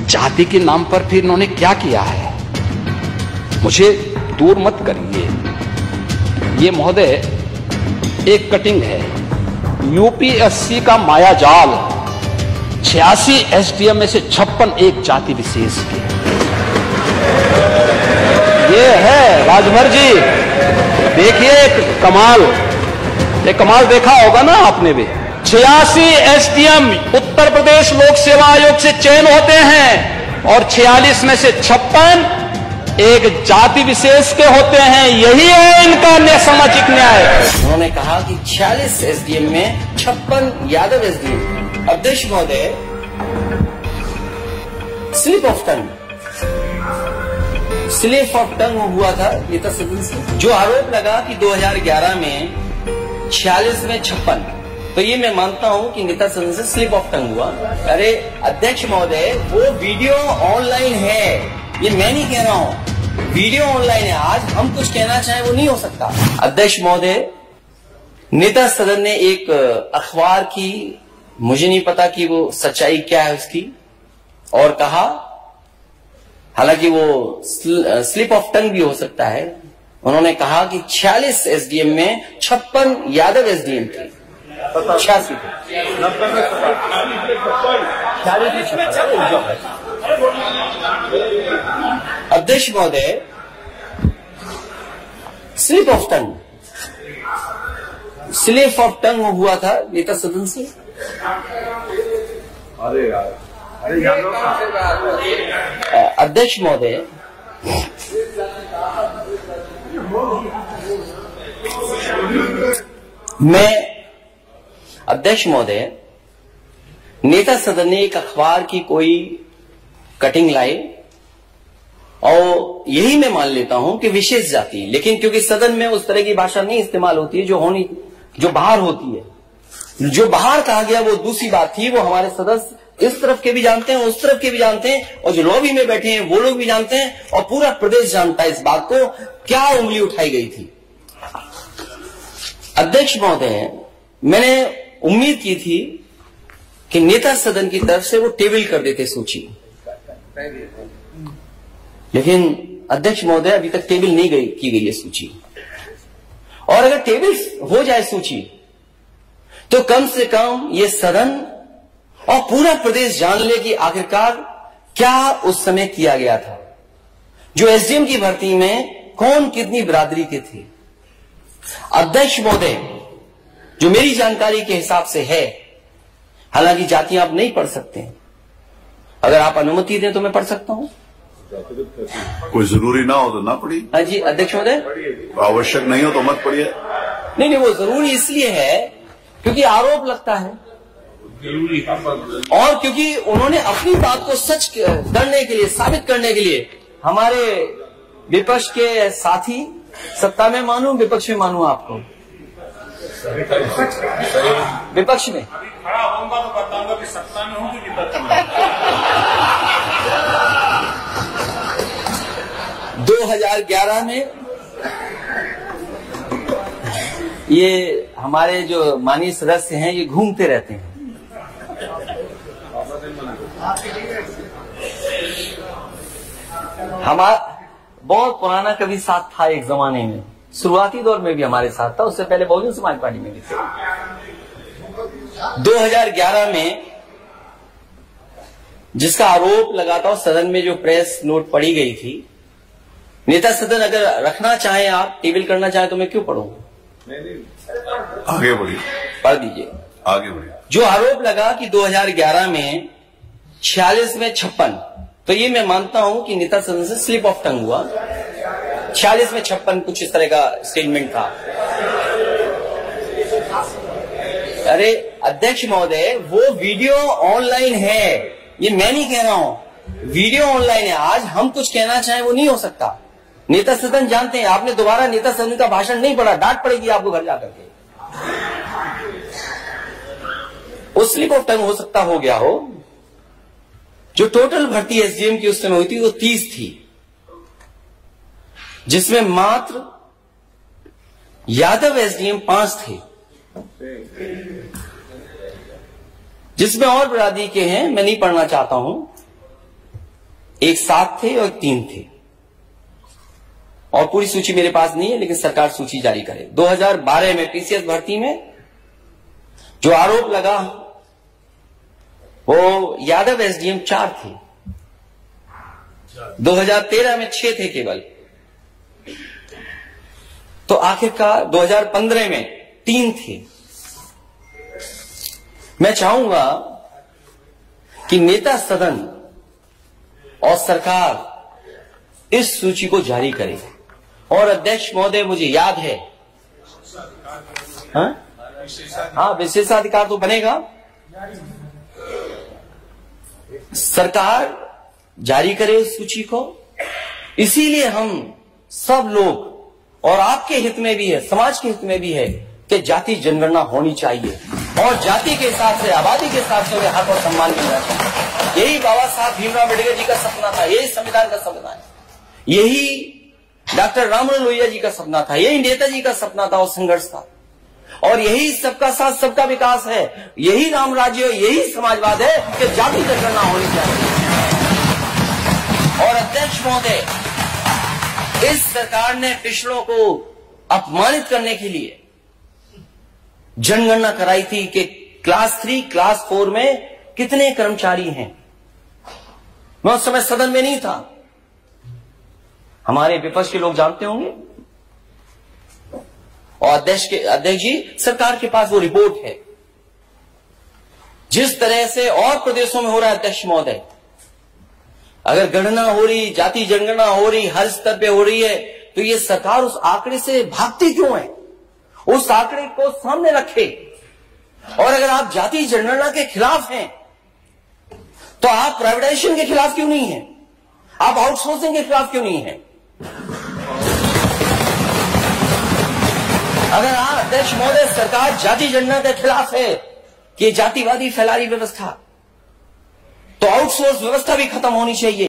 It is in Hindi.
जाति के नाम पर फिर इन्होंने क्या किया है, मुझे दूर मत करिए। ये महोदय एक कटिंग है, यूपीएससी का मायाजाल, 86 एसडीएम में से 56 एक जाति विशेष के। ये है राजभर जी, देखिए कमाल, ये कमाल देखा होगा ना आपने भी। 86 एसडीएम उत्तर प्रदेश लोक सेवा आयोग से चयन होते हैं और 46 में से 56 एक जाति विशेष के होते हैं। यही है इनका सामाजिक न्याय। उन्होंने कहा कि 46 एसडीएम में 56 यादव एसडीएम। अध्यक्ष महोदय, स्लिप ऑफ टंग हुआ था नेता सदन से, जो आरोप लगा कि 2011 में 46 में 56, तो ये मैं मानता हूं कि नेता सदन से स्लिप ऑफ टंग हुआ। अरे अध्यक्ष महोदय, वो वीडियो ऑनलाइन है, ये मैं नहीं कह रहा हूं, वीडियो ऑनलाइन है। आज हम कुछ कहना चाहें वो नहीं हो सकता। अध्यक्ष महोदय, नेता सदन ने एक अखबार की, मुझे नहीं पता कि वो सच्चाई क्या है उसकी, और कहा, हालांकि वो स्लिप ऑफ टंग भी हो सकता है, उन्होंने कहा कि 46 एसडीएम में 56 यादव एसडीएम थे। 86 अध्यक्ष महोदय, स्लिप ऑफ टंग हुआ था नेता सदन से। अरे यार, अध्यक्ष महोदय, नेता सदन ने एक अखबार की कोई कटिंग लाई और यही मैं मान लेता हूं कि विशेष जाति, लेकिन क्योंकि सदन में उस तरह की भाषा नहीं इस्तेमाल होती है जो बाहर होती है। जो बाहर कहा गया वो दूसरी बात थी, वो हमारे सदस्य इस तरफ के भी जानते हैं, उस तरफ के भी जानते हैं, और जो लॉबी में बैठे हैं वो लोग भी जानते हैं, और पूरा प्रदेश जानता है इस बात को, क्या उंगली उठाई गई थी। अध्यक्ष महोदय, मैंने उम्मीद की थी कि नेता सदन की तरफ से वो टेबल कर देते सूची, लेकिन अध्यक्ष महोदय अभी तक टेबल नहीं की गई है सूची। और अगर टेबल हो जाए सूची, तो कम से कम ये सदन और पूरा प्रदेश जान ले कि आखिरकार क्या उस समय किया गया था। जो एसडीएम की भर्ती में कौन कितनी बिरादरी के थे। अध्यक्ष महोदय, जो मेरी जानकारी के हिसाब से है, हालांकि जातियां आप नहीं पढ़ सकते, अगर आप अनुमति दें तो मैं पढ़ सकता हूं। कोई जरूरी ना हो तो ना पढ़िए। हाँ जी अध्यक्ष महोदय, आवश्यक नहीं हो तो मत पढ़िए। नहीं, वो जरूरी इसलिए है क्योंकि आरोप लगता है, और क्योंकि उन्होंने अपनी बात को सच करने के लिए, साबित करने के लिए, हमारे विपक्ष के साथी, सत्ता में मानूं विपक्ष में मानूं आपको, विपक्ष में खड़ा होऊंगा तो बताऊंगा कि सत्ता में हूं कि विपक्ष में। 2011 में ये हमारे जो माननीय सदस्य हैं, ये घूमते रहते हैं। हमारा बहुत पुराना कभी साथ था एक जमाने में, शुरुआती दौर में भी हमारे साथ था, उससे पहले बहुजन समाज पार्टी में भी थे। 2011 में जिसका आरोप लगाता हूं, सदन में जो प्रेस नोट पढ़ी गई थी, नेता सदन अगर रखना चाहे, आप टेबल करना चाहे, तो मैं क्यों पढ़ूं? आगे बढ़िए, पढ़ दीजिए, आगे बढ़िए। जो आरोप लगा कि 2011 में 46 में 56, तो ये मैं मानता हूं कि नेता सदन से स्लिप ऑफ टंग हुआ। 46 में 56 कुछ इस तरह का स्टेटमेंट था। अरे अध्यक्ष महोदय, वो वीडियो ऑनलाइन है, ये मैं नहीं कह रहा हूं, वीडियो ऑनलाइन है। आज हम कुछ कहना चाहें वो नहीं हो सकता। नेता सदन जानते हैं। आपने दोबारा नेता सदन का भाषण नहीं पढ़ा, डांट पड़ेगी आपको घर जाकर के। वो स्लिप ऑफ टंग हो सकता हो गया हो। जो टोटल भर्ती एसडीएम की उस समय हुई थी वो 30 थी, जिसमें मात्र यादव एसडीएम 5 थे, जिसमें और बिरादरी के हैं, मैं नहीं पढ़ना चाहता हूं। एक 7 थे और 3 थे, और पूरी सूची मेरे पास नहीं है, लेकिन सरकार सूची जारी करे। 2012 में पीसीएस भर्ती में जो आरोप लगा वो यादव एसडीएम 4 थे, 2013 में 6 थे केवल, तो आखिरकार 2015 में 3 थे। मैं चाहूंगा कि नेता सदन और सरकार इस सूची को जारी करे। और अध्यक्ष महोदय, मुझे याद है, हाँ विशेषाधिकार तो बनेगा, सरकार जारी करे इस सूची को। इसीलिए हम सब लोग, और आपके हित में भी है, समाज के हित में भी है कि जाति जनगणना होनी चाहिए, और जाति के हिसाब से, आबादी के हिसाब से हक और सम्मान मिलना चाहिए। यही बाबा साहब भीमराव अम्बेडकर जी का सपना था, यही संविधान का सपना है, यही डॉक्टर राममनोहर लोहिया जी का सपना था, यही नेताजी का सपना था और संघर्ष था, और यही सबका साथ सबका विकास है, यही राम राज्य, यही समाजवाद है कि जाति जनगणना होनी चाहिए। और अध्यक्ष महोदय, इस सरकार ने पिछड़ों को अपमानित करने के लिए जनगणना कराई थी कि क्लास 3, क्लास 4 में कितने कर्मचारी हैं। मैं उस समय सदन में नहीं था, हमारे विपक्ष के लोग जानते होंगे, और अध्यक्ष जी, सरकार के पास वो रिपोर्ट है। जिस तरह से और प्रदेशों में हो रहा है अध्यक्ष महोदय, अगर गणना हो रही, जाति जनगणना हो रही, हर स्तर पे हो रही है, तो ये सरकार उस आंकड़े से भागती क्यों है? उस आंकड़े को सामने रखे। और अगर आप जाति जनगणना के खिलाफ हैं, तो आप प्राइवेटाइजेशन के खिलाफ क्यों नहीं हैं? आप आउटसोर्सिंग के खिलाफ क्यों नहीं हैं? अगर आप अध्यक्ष महोदय, सरकार जाति जनगणना के खिलाफ है कि जातिवादी फैला रही व्यवस्था, तो आउटसोर्स व्यवस्था भी खत्म होनी चाहिए।